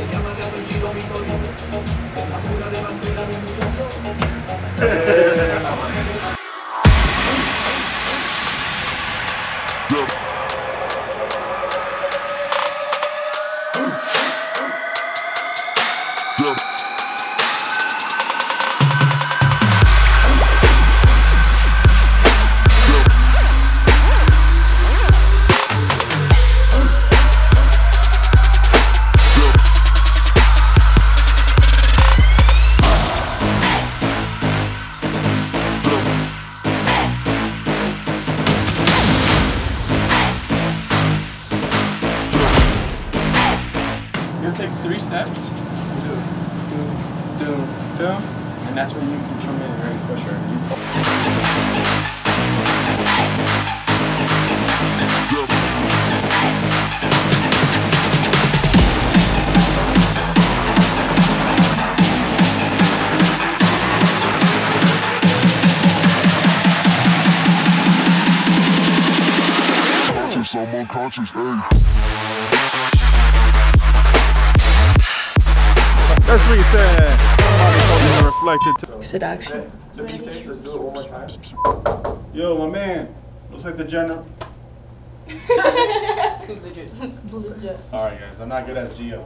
Takes 3 steps, and that's when you can come in and push her. I'm unconscious, hey. That's what he said. Reflected. You said action. To be safe, let's do it one more time. Yo, my man. Looks like the general. Alright, guys. I'm not good as Gio.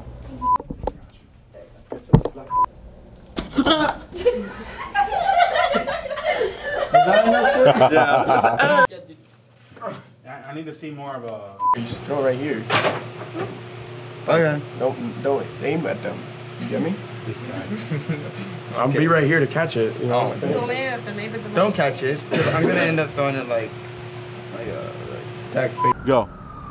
Yeah. I need to see more of a. You just throw it right here. Okay. Don't aim at them. You get me? I'll be right here to catch it. You know. Don't catch it. I'm gonna end up throwing it like Backspace. Go.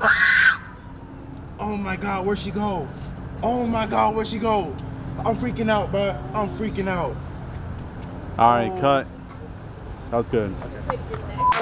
Oh my God, where'd she go? Oh my God, where'd she go? I'm freaking out, bro. I'm freaking out. All right, cut. That was good. It's like your neck.